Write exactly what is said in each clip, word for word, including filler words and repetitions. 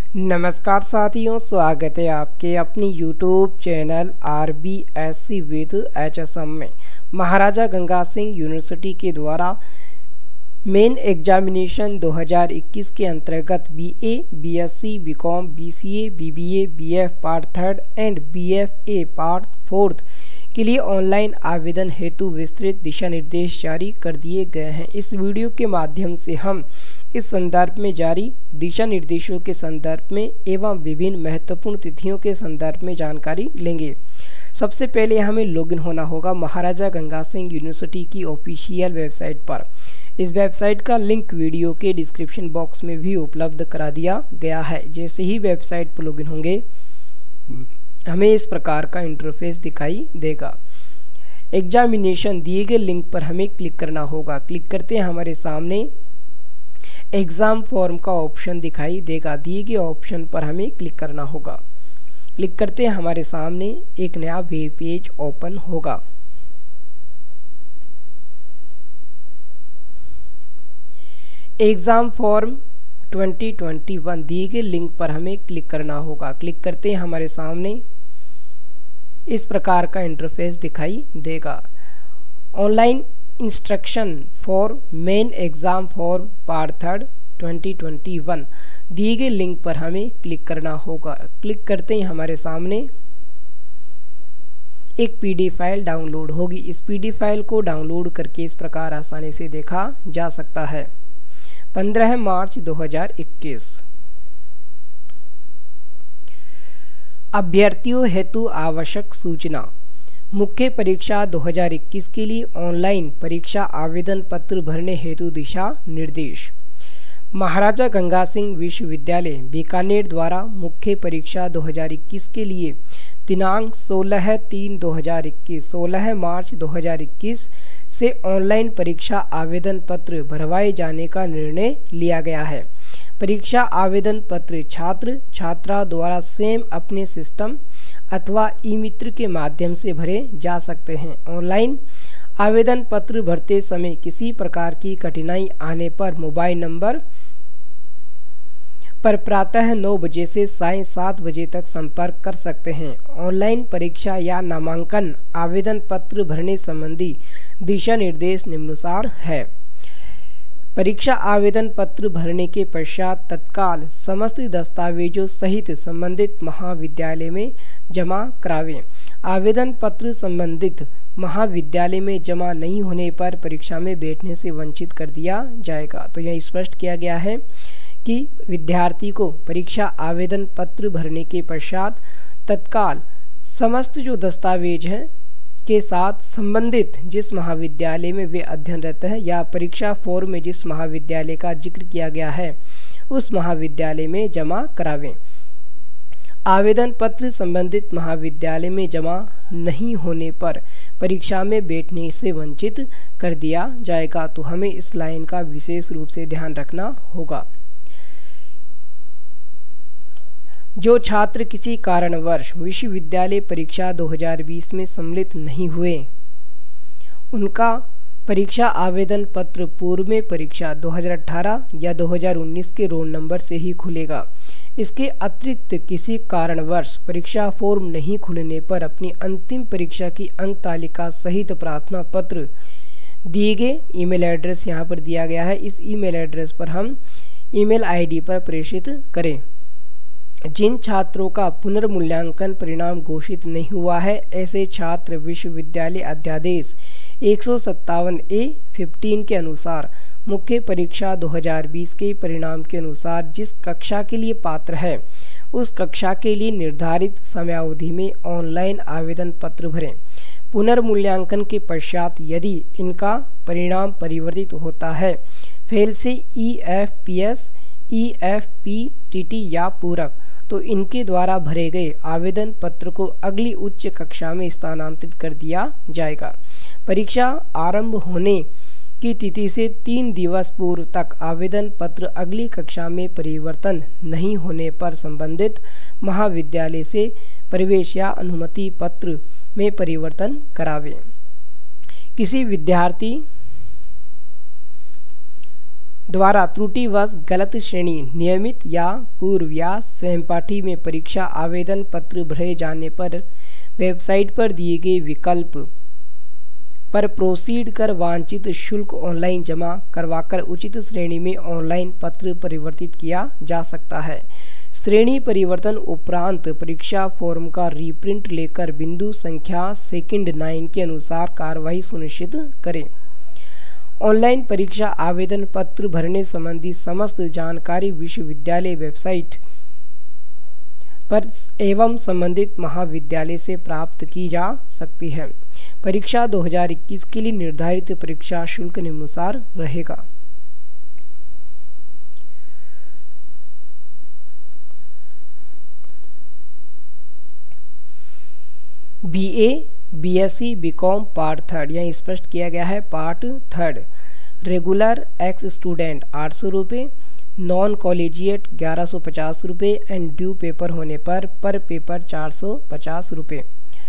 नमस्कार साथियों, स्वागत है आपके अपनी YouTube channel R B S C with H S M में। महाराजा गंगा सिंह यूनिवर्सिटी के द्वारा मेन एग्जामिनेशन दो हज़ार इक्कीस के अंतर्गत BA, BSc, BCom, BCA, BBA, BF part third and BFA part fourth के लिए ऑनलाइन आवेदन हेतु विस्तृत दिशा निर्देश जारी कर दिए गए हैं। इस वीडियो के माध्यम से हम इस संदर्भ में जारी दिशा निर्देशों के संदर्भ में एवं विभिन्न महत्वपूर्ण तिथियों के संदर्भ में जानकारी लेंगे। सबसे पहले हमें लॉगिन होना होगा महाराजा गंगा सिंह यूनिवर्सिटी की ऑफिशियल वेबसाइट पर। इस वेबसाइट का लिंक वीडियो के डिस्क्रिप्शन बॉक्स में भी उपलब्ध करा दिया गया है। जैसे ही वेबसाइट पर लॉगिन होंगे हमें इस प्रकार का इंटरफेस दिखाई देगा। एग्जामिनेशन दिए गए लिंक पर हमें क्लिक करना होगा। क्लिक करते हैं हमारे सामने एग्ज़ाम फॉर्म का ऑप्शन दिखाई देगा। दिए गए ऑप्शन पर हमें क्लिक करना होगा। क्लिक करते हैं हमारे सामने एक नया वेब पेज ओपन होगा। एग्ज़ाम फॉर्म दो हज़ार इक्कीस दिए गए लिंक पर हमें क्लिक करना होगा। क्लिक करते हैं हमारे सामने इस प्रकार का इंटरफेस दिखाई देगा। Online instruction for main exam for part third दो हज़ार इक्कीस दिए गए लिंक पर हमें क्लिक करना होगा। क्लिक करते ही हमारे सामने एक पीडीएफ फाइल डाउनलोड होगी। इस पीडीएफ फाइल को डाउनलोड करके इस प्रकार आसानी से देखा जा सकता है। पंद्रह मार्च दो हज़ार इक्कीस अभ्यर्थियों हेतु आवश्यक सूचना। मुख्य परीक्षा दो हज़ार इक्कीस के लिए ऑनलाइन परीक्षा आवेदन पत्र भरने हेतु दिशा निर्देश। महाराजा गंगा सिंह विश्वविद्यालय बीकानेर द्वारा मुख्य परीक्षा दो हज़ार इक्कीस के लिए दिनांक सोलह तीन दो हज़ार इक्कीस सोलह मार्च दो हज़ार इक्कीस से ऑनलाइन परीक्षा आवेदन पत्र भरवाए जाने का निर्णय लिया गया है। परीक्षा आवेदन पत्र छात्र छात्रा द्वारा स्वयं अपने सिस्टम अथवा ई मित्र के माध्यम से भरे जा सकते हैं। ऑनलाइन आवेदन पत्र भरते समय किसी प्रकार की कठिनाई आने पर मोबाइल नंबर पर प्रातः नौ बजे से साय सात बजे तक संपर्क कर सकते हैं। ऑनलाइन परीक्षा या नामांकन आवेदन पत्र भरने संबंधी दिशा निर्देश निम्नानुसार है। परीक्षा आवेदन पत्र भरने के पश्चात तत्काल समस्त दस्तावेजों सहित संबंधित महाविद्यालय में जमा करावें। आवेदन पत्र संबंधित महाविद्यालय में जमा नहीं होने पर परीक्षा में बैठने से वंचित कर दिया जाएगा। तो यह स्पष्ट किया गया है कि विद्यार्थी को परीक्षा आवेदन पत्र भरने के पश्चात तत्काल समस्त जो दस्तावेज हैं के साथ संबंधित जिस महाविद्यालय में वे अध्ययनरत है या परीक्षा फॉर्म में जिस महाविद्यालय का जिक्र किया गया है उस महाविद्यालय में जमा करावें। आवेदन पत्र संबंधित महाविद्यालय में जमा नहीं होने पर परीक्षा में बैठने से वंचित कर दिया जाएगा। तो हमें इस लाइन का विशेष रूप से ध्यान रखना होगा। जो छात्र किसी कारणवश विश्वविद्यालय परीक्षा दो हज़ार बीस में सम्मिलित नहीं हुए उनका परीक्षा आवेदन पत्र पूर्व में परीक्षा दो हज़ार अठारह या दो हज़ार उन्नीस के रोल नंबर से ही खुलेगा। इसके अतिरिक्त किसी कारणवश परीक्षा फॉर्म नहीं खुलने पर अपनी अंतिम परीक्षा की अंक तालिका सहित प्रार्थना पत्र दिए गए ईमेल एड्रेस यहाँ पर दिया गया है। इस ईमेल एड्रेस पर हम ईमेल आईडी पर प्रेषित करें। जिन छात्रों का पुनर्मूल्यांकन परिणाम घोषित नहीं हुआ है ऐसे छात्र विश्वविद्यालय अध्यादेश एक सौ सत्तावन ए पंद्रह के अनुसार मुख्य परीक्षा दो हज़ार बीस के परिणाम के अनुसार जिस कक्षा के लिए पात्र है उस कक्षा के लिए निर्धारित समयावधि में ऑनलाइन आवेदन पत्र भरें। पुनर्मूल्यांकन के पश्चात यदि इनका परिणाम परिवर्तित होता है फेल से E F P S E F P T T या पूरक तो इनके द्वारा भरे गए आवेदन पत्र को अगली उच्च कक्षा में स्थानांतरित कर दिया जाएगा। परीक्षा आरंभ होने की तिथि से तीन दिवस पूर्व तक आवेदन पत्र अगली कक्षा में परिवर्तन नहीं होने पर संबंधित महाविद्यालय से प्रवेश या अनुमति पत्र में परिवर्तन करावें। किसी विद्यार्थी द्वारा त्रुटिवश गलत श्रेणी, नियमित या पूर्व या स्वयंपाठी में परीक्षा आवेदन पत्र भरे जाने पर वेबसाइट पर दिए गए विकल्प पर प्रोसीड कर वांछित शुल्क ऑनलाइन जमा करवाकर उचित श्रेणी में ऑनलाइन पत्र परिवर्तित किया जा सकता है। श्रेणी परिवर्तन उपरांत परीक्षा फॉर्म का रीप्रिंट लेकर बिंदु संख्या सेकंड नाइन के अनुसार कार्रवाई सुनिश्चित करें। ऑनलाइन परीक्षा आवेदन पत्र भरने संबंधी समस्त जानकारी विश्वविद्यालय वेबसाइट पर एवं संबंधित महाविद्यालय से प्राप्त की जा सकती है। परीक्षा दो हज़ार इक्कीस के लिए निर्धारित परीक्षा शुल्क निम्नानुसार रहेगा। BA, BSc, BCom part third, यहाँ स्पष्ट किया गया है part third. Regular ex student आठ सौ रुपये, नॉन कॉलेजिएट ग्यारह सौ पचास रुपये एंड ड्यू पेपर होने पर पर पेपर चार सौ पचास रुपये।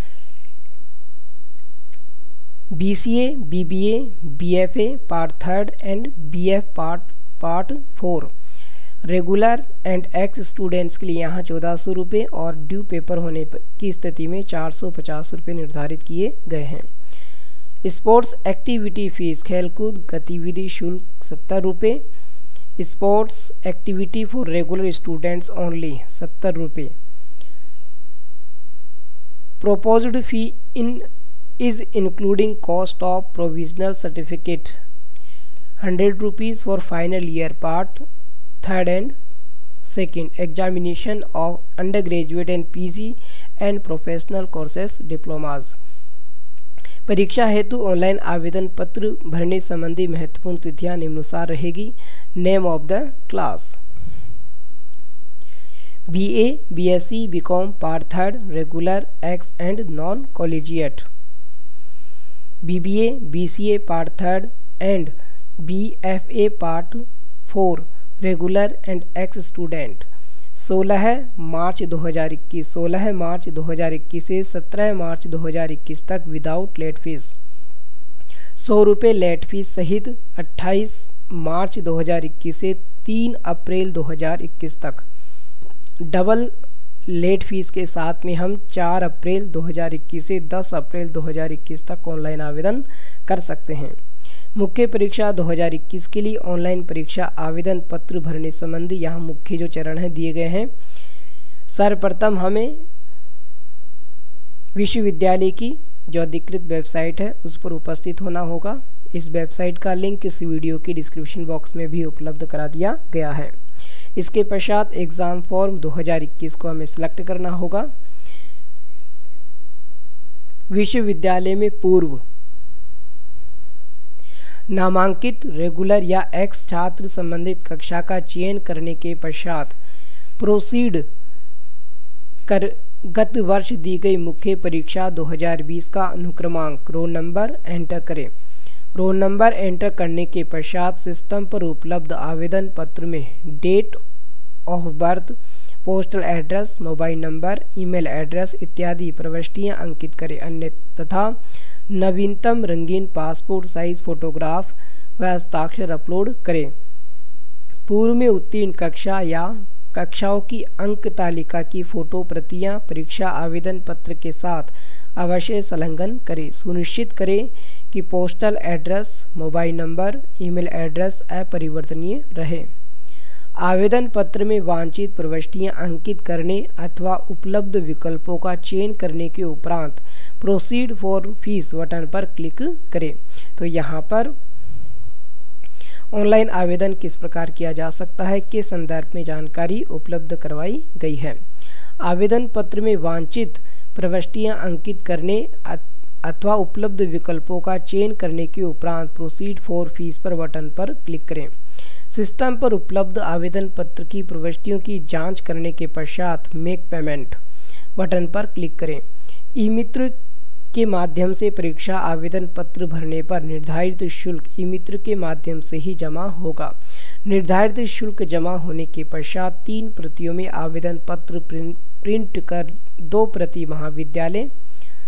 BCA, BBA, BFA part third and BF part part four regular and ex students के लिए यहाँ चौदह सौ रुपये और ड्यू पेपर होने की स्थिति में चार सौ पचास रुपये निर्धारित किए गए हैं। स्पोर्ट्स एक्टिविटी फीस, खेलकूद गतिविधि शुल्क सत्तर रुपये, sports activity for regular students only सत्तर रुपये। Proposed fee in is including cost of provisional certificate hundred rupees for final year part third and second examination of undergraduate and PG and professional courses diplomas. परीक्षा हेतु online आवेदन पत्र भरने संबंधी महत्वपूर्ण तिथियां निम्नानुसार रहेगी। Name of the class, BA, BSc, BCom part third regular ex and non collegiate, BBA, BCA part third and BFA part four regular and ex student. सोलह मार्च दो हज़ार इक्कीस सोलह मार्च दो हज़ार इक्कीस से सत्रह मार्च दो हज़ार इक्कीस तक विदाउट लेट फीस सौ रुपये लेट फीस सहित अट्ठाईस मार्च दो हज़ार इक्कीस से तीन अप्रैल दो हज़ार इक्कीस तक। डबल लेट फीस के साथ में हम चार अप्रैल दो हज़ार इक्कीस से दस अप्रैल दो हज़ार इक्कीस तक ऑनलाइन आवेदन कर सकते हैं। मुख्य परीक्षा दो हज़ार इक्कीस के लिए ऑनलाइन परीक्षा आवेदन पत्र भरने संबंधी यहाँ मुख्य जो चरण है दिए गए हैं। सर्वप्रथम हमें विश्वविद्यालय की जो अधिकृत वेबसाइट है उस पर उपस्थित होना होगा। इस वेबसाइट का लिंक इस वीडियो के डिस्क्रिप्शन बॉक्स में भी उपलब्ध करा दिया गया है। इसके पश्चात एग्ज़ाम फॉर्म दो हज़ार इक्कीस को हमें सिलेक्ट करना होगा। विश्वविद्यालय में पूर्व नामांकित रेगुलर या एक्स छात्र संबंधित कक्षा का चयन करने के पश्चात प्रोसीड कर गत वर्ष दी गई मुख्य परीक्षा दो हज़ार बीस का अनुक्रमांक रोल नंबर एंटर करें। रोल नंबर एंटर करने के पश्चात सिस्टम पर उपलब्ध आवेदन पत्र में date of birth, postal address, mobile number, email address इत्यादि प्रविष्टियां अंकित करें। अन्य तथा नवीनतम रंगीन पासपोर्ट साइज फोटोग्राफ व हस्ताक्षर अपलोड करें। पूर्व में उत्तीर्ण कक्षा या कक्षाओं की अंक तालिका की फोटो प्रतियां परीक्षा आवेदन पत्र के साथ अवश्य संलग्न करें। सुनिश्चित करें कि postal address, mobile number, email address अपरिवर्तनीय रहे। आवेदन पत्र में वांछित प्रविष्टियां अंकित करने अथवा उपलब्ध विकल्पों का चयन करने के उपरांत प्रोसीड फॉर फीस बटन पर क्लिक करें। तो यहाँ पर ऑनलाइन आवेदन किस प्रकार किया जा सकता है के संदर्भ में जानकारी उपलब्ध करवाई गई है। आवेदन पत्र में वांछित प्रविष्टियां अंकित करने अथवा उपलब्ध विकल्पों का चयन करने के उपरांत प्रोसीड फॉर फीस पर बटन पर क्लिक करें। सिस्टम पर उपलब्ध आवेदन पत्र की प्रविष्टियों की जांच करने के पश्चात मेक पेमेंट बटन पर क्लिक करें। ई मित्र के माध्यम से परीक्षा आवेदन पत्र भरने पर निर्धारित शुल्क ई मित्र के माध्यम से ही जमा होगा। निर्धारित शुल्क जमा होने के पश्चात तीन प्रतियों में आवेदन पत्र प्रिंट, प्रिंट कर दो प्रति महाविद्यालय,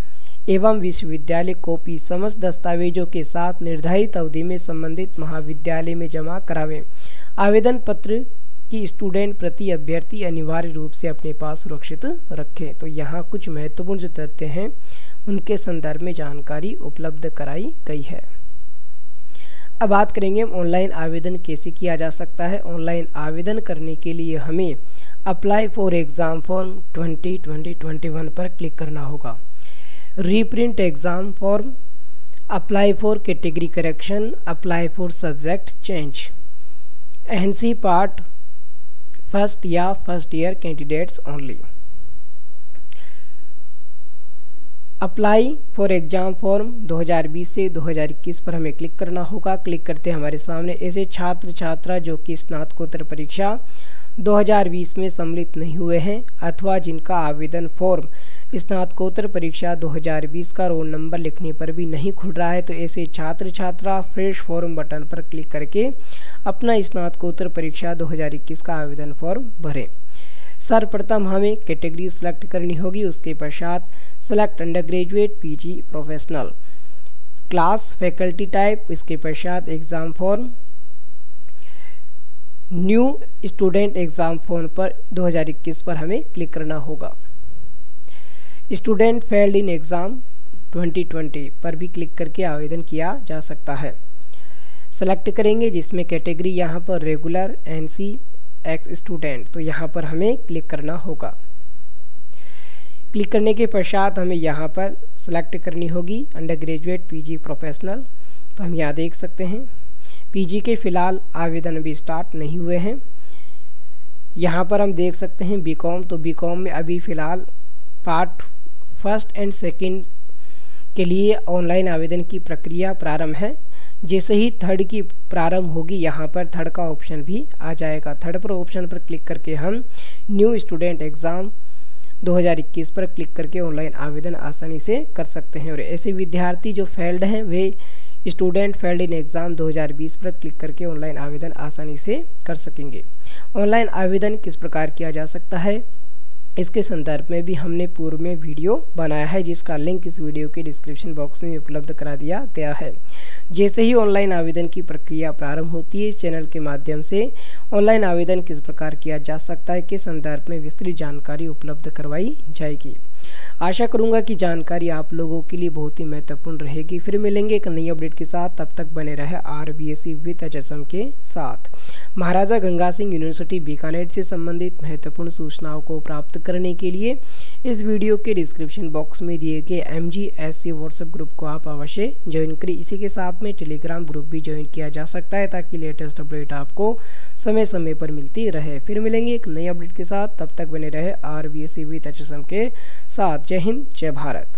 एवं विश्वविद्यालय कॉपी समस्त दस्तावेजों के साथ निर्धारित अवधि में संबंधित महाविद्यालय में जमा करावें। आवेदन पत्र की स्टूडेंट प्रति अभ्यर्थी अनिवार्य रूप से अपने पास सुरक्षित रखें। तो यहाँ कुछ महत्वपूर्ण जो तथ्य हैं उनके संदर्भ में जानकारी उपलब्ध कराई गई है। अब बात करेंगे हम ऑनलाइन आवेदन कैसे किया जा सकता है। ऑनलाइन आवेदन करने के लिए हमें apply for exam form twenty twenty twenty one पर क्लिक करना होगा। Reprint exam form, apply for category correction, apply for subject change, NC part first या first year candidates only. Apply for exam form दो हज़ार बीस से दो हज़ार इक्कीस पर हमें क्लिक करना होगा। क्लिक करते हमारे सामने ऐसे छात्र छात्रा जो कि स्नातकोत्तर परीक्षा दो हज़ार बीस में सम्मिलित नहीं हुए हैं अथवा जिनका आवेदन फॉर्म स्नातकोत्तर परीक्षा दो हज़ार बीस का रोल नंबर लिखने पर भी नहीं खुल रहा है, तो ऐसे छात्र छात्रा फ्रेश फॉर्म बटन पर क्लिक करके अपना स्नातकोत्तर परीक्षा दो हज़ार इक्कीस का आवेदन फॉर्म भरें। सर्वप्रथम हमें कैटेगरी सेलेक्ट करनी होगी, उसके पश्चात select undergraduate, PG, professional, class, faculty type, इसके पश्चात exam form, new student exam form पर दो हज़ार इक्कीस पर हमें क्लिक करना होगा। Student failed in exam twenty twenty पर भी क्लिक करके आवेदन किया जा सकता है। सेलेक्ट करेंगे जिसमें कैटेगरी यहाँ पर रेगुलर, एनसी, एक्स स्टूडेंट, तो यहाँ पर हमें क्लिक करना होगा। क्लिक करने के पश्चात हमें यहाँ पर सेलेक्ट करनी होगी अंडर ग्रेजुएट, पीजी, प्रोफेशनल। तो हम यहाँ देख सकते हैं पीजी के फ़िलहाल आवेदन अभी स्टार्ट नहीं हुए हैं। यहाँ पर हम देख सकते हैं बीकॉम, तो बीकॉम में अभी फ़िलहाल पार्ट फर्स्ट एंड सेकंड के लिए ऑनलाइन आवेदन की प्रक्रिया प्रारंभ है। जैसे ही थर्ड की प्रारंभ होगी यहाँ पर थर्ड का ऑप्शन भी आ जाएगा। थर्ड पर ऑप्शन पर क्लिक करके हम न्यू स्टूडेंट एग्ज़ाम दो हज़ार इक्कीस पर क्लिक करके ऑनलाइन आवेदन आसानी से कर सकते हैं। और ऐसे विद्यार्थी जो फेल्ड हैं वे स्टूडेंट फेल्ड इन एग्ज़ाम दो हज़ार बीस पर क्लिक करके ऑनलाइन आवेदन आसानी से कर सकेंगे। ऑनलाइन आवेदन किस प्रकार किया जा सकता है इसके संदर्भ में भी हमने पूर्व में वीडियो बनाया है, जिसका लिंक इस वीडियो के डिस्क्रिप्शन बॉक्स में उपलब्ध करा दिया गया है। जैसे ही ऑनलाइन आवेदन की प्रक्रिया प्रारंभ होती है, इस चैनल के माध्यम से ऑनलाइन आवेदन किस प्रकार किया जा सकता है के संदर्भ में विस्तृत जानकारी उपलब्ध करवाई जाएगी। आशा करूंगा कि जानकारी आप लोगों के लिए बहुत ही महत्वपूर्ण रहेगी। फिर मिलेंगे एक नई अपडेट के साथ, तब तक बने रहे आरबीएससी विद एचएसएम के साथ। महाराजा गंगा सिंह यूनिवर्सिटी बीकानेर से संबंधित महत्वपूर्ण सूचनाओं को प्राप्त करने के लिए इस वीडियो के डिस्क्रिप्शन बॉक्स में दिए गए एमजीएससी व्हाट्सएप ग्रुप को आप अवश्य ज्वाइन करें। इसी के साथ में टेलीग्राम ग्रुप भी ज्वाइन किया जा सकता है ताकि लेटेस्ट अपडेट आपको समय समय पर मिलती रहे। फिर मिलेंगे एक नई अपडेट के साथ, तब तक बने रहे आरबीएससी विद एचएसएम के साथ। जय हिंद, जय भारत।